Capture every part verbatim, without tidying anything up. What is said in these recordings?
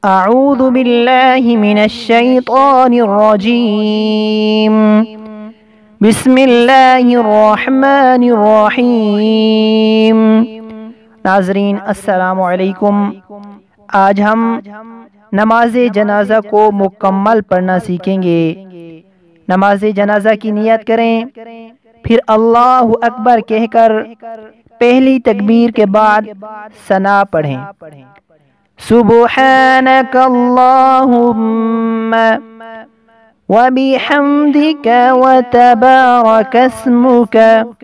اعوذ باللہ من الشیطان الرجیم بسم اللہ الرحمن الرحیم۔ ناظرین السلام علیکم۔ آج ہم نماز جنازہ کو مکمل پڑھنا سیکھیں گے۔ نماز جنازہ کی نیت کریں، پھر اللہ اکبر کہہ کر پہلی تکبیر کے بعد ثنا پڑھیں۔ سبحانک اللہم وبحمدک وتبارک اسمک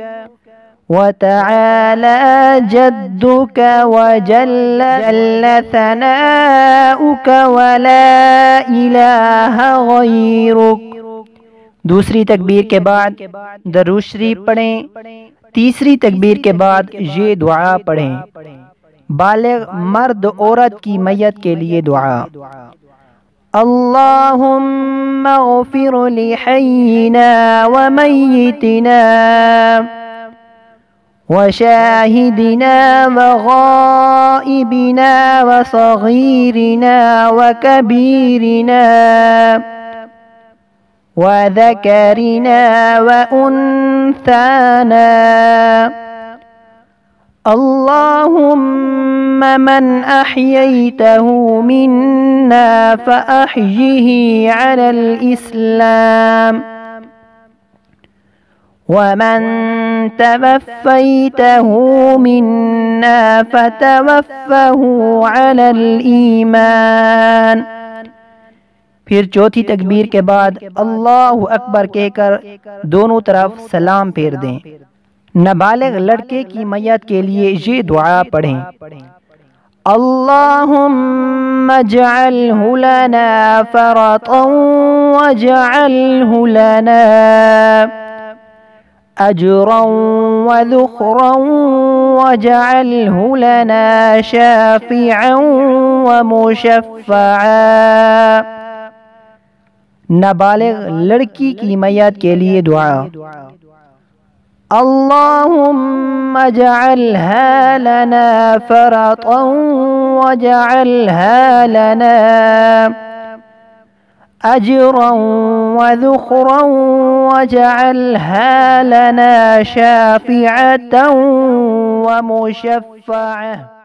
وتعالی جدک وجل جل ثناؤک ولا الہ غیرک۔ دوسری تکبیر کے بعد درود شریف پڑھیں۔ تیسری تکبیر کے بعد یہ دعا پڑھیں۔ بالغ مرد عورت کی میت کے لیے دعا: اللہم اغفر لحینا ومیتنا وشاہدنا وغائبنا وصغیرنا وکبیرنا وذکرنا وانثانا۔ اللہم من احییتہ منا فاحیہ علی الاسلام ومن توفیتہ منا فتوفہ علی الایمان۔ پھر چوتھی تکبیر کے بعد اللہ اکبر کہہ کر دونوں طرف سلام پھیر دیں۔ نابالغ لڑکے کی میت کے لیے یہ دعا پڑھیں: اللہم اجعلہ لنا فرطا واجعلہ لنا اجرا وذخرا واجعلہ لنا شافعا ومشفعا۔ نابالغ لڑکی کی میت کے لیے دعا: اللہم اجعلها لنا فرطا واجعلها لنا اجرا وذخرا واجعلها لنا شافعة ومشفعة۔